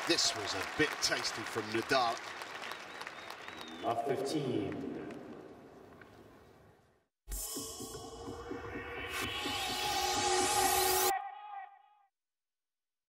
This was a bit tasty from Nadal. Off 15.